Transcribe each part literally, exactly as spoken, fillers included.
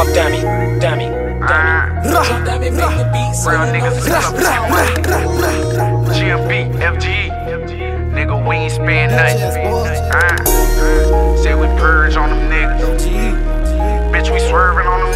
Drop dummy, dummy, dummy. Drop dummy, make the beat. Real niggas sit up to G M B, F G E. Nigga, we ain't spend nothing. Uh, say we purge on them niggas. Bitch, we swerving on them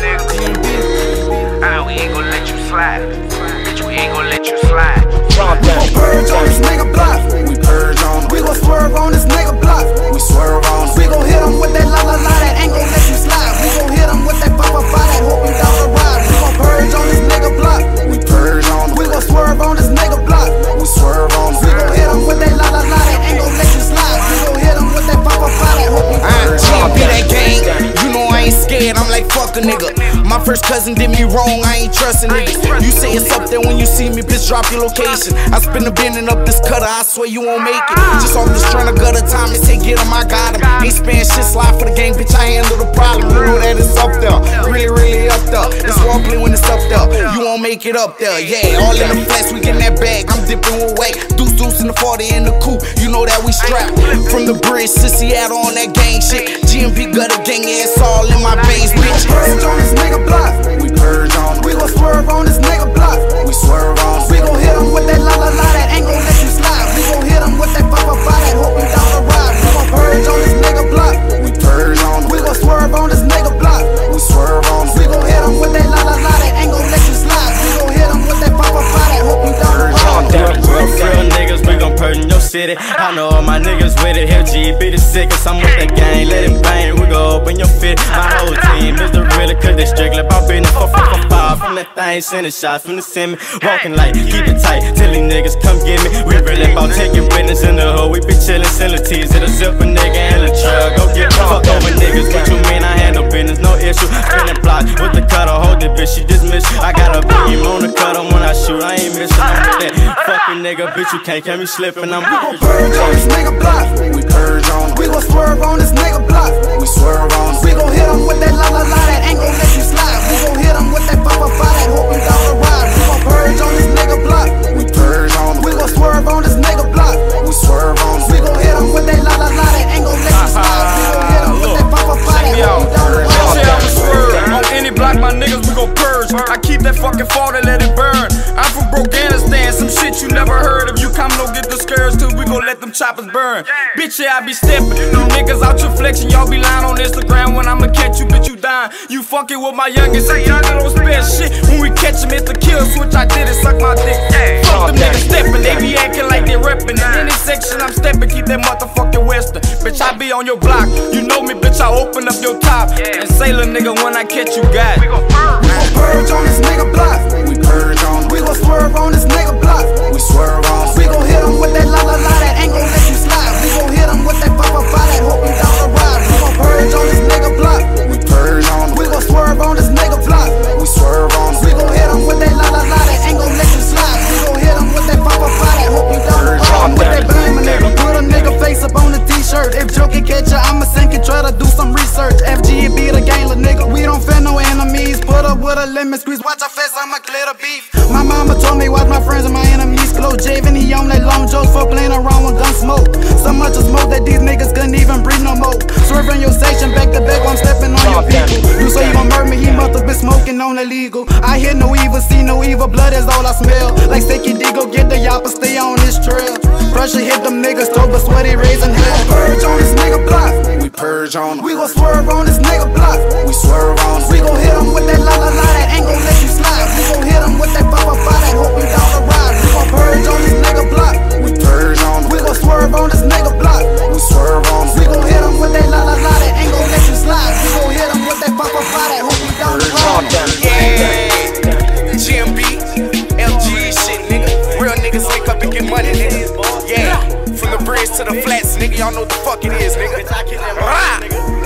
niggas. Uh, we ain't gon' let you slide. Bitch, we ain't gon' let you slide. Drop We gon' dummy, purge on this nigga block. We purge on him. We gon' swerve on this nigga block. We swerve on him. We gon' hit him with that la la la that ain't gon' let you slide. We gon' hit him with that pop up by that hope you down the ride. We gon' purge on this nigga block. We purge on him. We gon' swerve on this nigga block. We swerve on him. We gon' hit him with that la la la that ain't gon' let you slide. We gon' hit him with that pop up by that hope you down the ride. G M B that gang, you know I ain't scared, I'm like fuck a nigga. My first cousin did me wrong, I ain't trusting niggas. You say it's up there when you see me, bitch, drop your location. I spin the bending up this cutter, I swear you won't make it. Just off this trying to gutter time and say get him, I got him. Ain't spend shit, slide for the game, bitch, I handle the problem. You know that it's up there, really, really up there. It's one play when it's up there, you won't make it up there. Yeah, all in the flesh, we getting that bag, I'm dipping with weight. Deuce, deuce in the forty in the coupe, you know that we strapped. From the bridge to Seattle on that gang shit. G M B gutter gang, yeah, it's all in my veins, bitch. Purge on this nigga block. We purge on him. We gon' swerve on this nigga block. We swerve on him. We gon' hit him with that la la la that ain't gon' let you slide. We gon' hit him with that pop up by that hope you down the ride. We gon' purge on this nigga block. We purge on him. We gon' swerve on this nigga block. We swerve on him. We gon' hit him with that la la la that ain't gon' let you slide. We gon' hit him with that pop up by that hope you down the ride. Real niggas, we gon' purge in your city. I know all my niggas with it. F G E be the sickest. I'm with the gang, let it bang. We gon' open your fit. My whole team is the realer, cause they strictly about business. Four, four, four, five from that thing, sending shots from the semi. Walking like, keep it tight, till these niggas come get me. We really about taking witness in the hood. We be chillin', sellin' teas. Hit a zipper nigga and a truck. Go get fuck over niggas. What you mean? I handle business, no issue. Spinning blocks with the cutter, hold it, bitch. She dismissed. I got a beam on the cutter when I shoot. I ain't missing. I'm with that fucking nigga, bitch. You can't catch me slipping. I'm We gon' purge on this nigga block. We purge on him. We gon' swerve on this nigga block. We swerve on him. We gon' hit him with that la la la that ain't gon' let you slide. We gon' hit him with that pop up by that hope you down the ride. We gon' purge on this nigga block. We purge on him. We gon' swerve on this nigga block. We swerve on him. We gon' hit him with that la la la that ain't gon' let you slide. We gon' hit him with that pop up by that hope you down the ride. Say I'ma swerve on any block, my niggas we gon' purge. I keep that fucking forty, let it burn. I'm from Afghanistan, some shit you never heard of. You come no get discouraged till we gon' let them choppers burn. Bitch, yeah, I be steppin'. You niggas out your flexion, y'all be lying on Instagram. When I'ma catch you, bitch, you dying. You fucking with my youngest, say youngin' don't spare shit. When we catch him, it's the kill switch. I did it, suck my dick. Fuck them niggas steppin', they be acting like they reppin'. In any section I'm steppin', keep that motherfucking western. Bitch, I be on your block. You know me, bitch, I open up your top. And say, lil' nigga, when I catch you, got it. We gon' purge on this nigga block. We purge on him. We gon' swerve on this nigga block. We swerve on him. We gon' hit him with that la la la that ain't gon' let you slide. We gon' hit him with that pop up by that hope you down the ride. We gon' purge on this nigga block. We purge on him. We gon' swerve on this nigga block. We swerve on him. We gon' hit him with that la la la that ain't gon' let you slide. We gon' hit him with that pop up by that hope you down the ride. With that blame a nigga, put a nigga face up on the t-shirt. If Joe can catch ya, I'ma sink and try to do some research. F G E be the gang, little nigga. We don't fear no enemies. Put up with a lemon squeeze. Watch our face, I'ma clear the beef. My mama told me watch my friends and my enemies glow. Javen, he on that long jokes for playing around with gun smoke. So much of smoke that these niggas couldn't even breathe no more. Swerving your section back to back while I'm stepping on your people. You say you gon' murder me, he must have been smoking on illegal. I hear no evil, see no evil, blood is all I smell. Like Sticky D, go get the yapper, stay on this trail. Pressure hit them niggas, toe but sweaty raising hell. Purge on this nigga block. We purge on him. We gon' swerve on this nigga block. We swerve on him. We gon' hit him with that la la la that ain't gon' let you slide. We gon' hit him with that pop up by that hope you down the ride. We gon' purge on this nigga block. We purge on him. We gon' swerve on this nigga block. We swerve on him. We gon' hit him with that la la la that ain't gon' let you slide. We gon' hit him with that pop up by that hope you down the ride. Yeah, G M B, F G E shit, nigga. Real niggas link up and get money, nigga. Yeah, from the bridge to the flats, nigga. Y'all know what the fuck it is, nigga. Rah!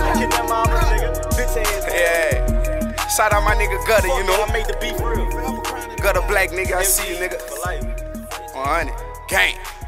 Yeah. Shout out my nigga Gutter, you know. I made the beef real. Gutter black nigga, I see you, nigga. one hundred. Gang.